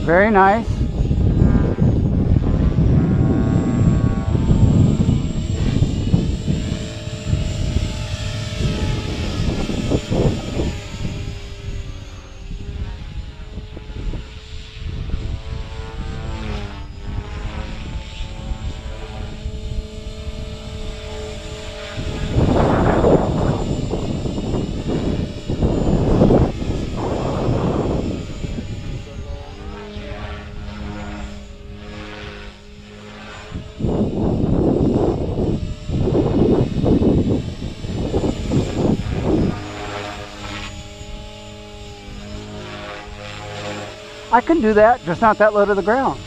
Very nice. I can do that, just not that low to the ground.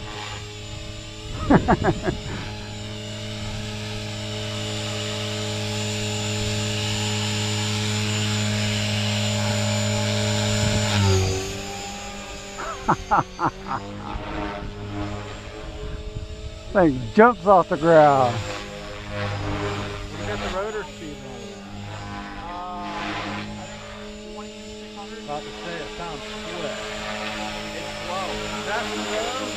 Thing jumps off the ground. You got the rotor speed on it. I think 2600. About to say it sounds quick. It's slow. Is that slow?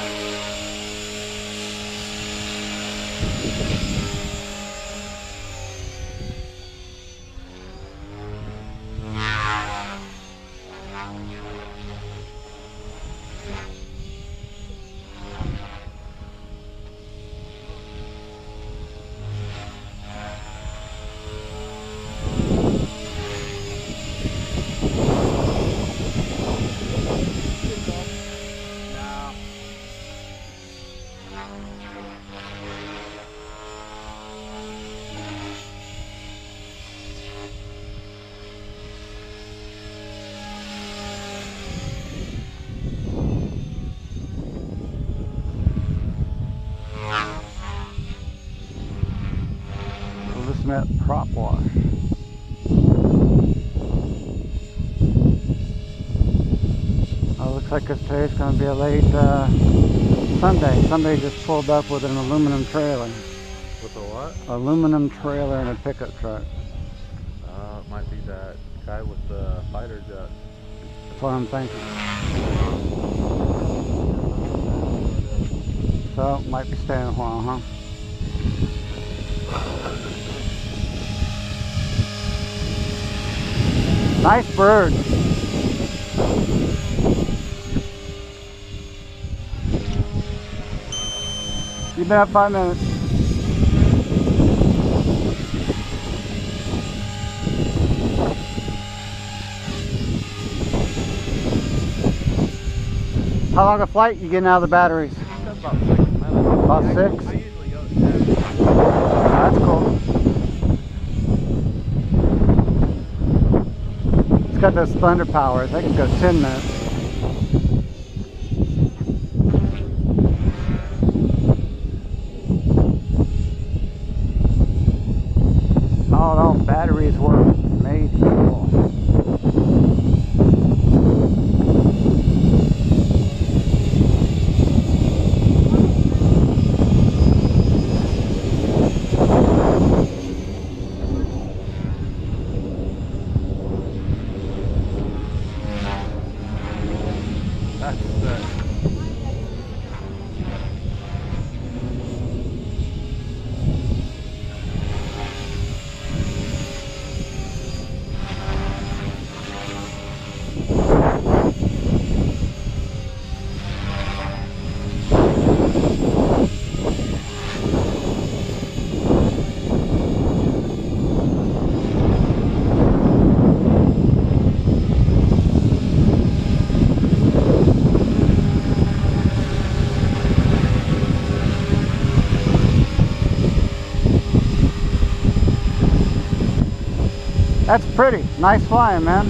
Met prop wash. Looks like today's going to be a late Sunday. Somebody just pulled up with an aluminum trailer. With a what? Aluminum trailer and a pickup truck. It might be that guy with the fighter jet. That's what I'm thinking. So, might be staying a while, huh? Nice bird. You've been up 5 minutes. How long a flight you getting out of the batteries? About 6 minutes. About 6? I usually go 7. That's cool. It's got those thunder powers. I can go 10 minutes. All batteries were made equal. That's pretty. Nice flying, man.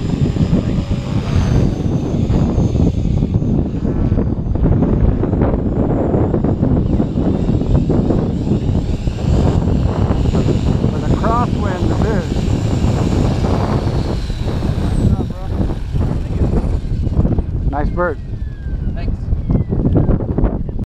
For the crosswind it is. Nice bird.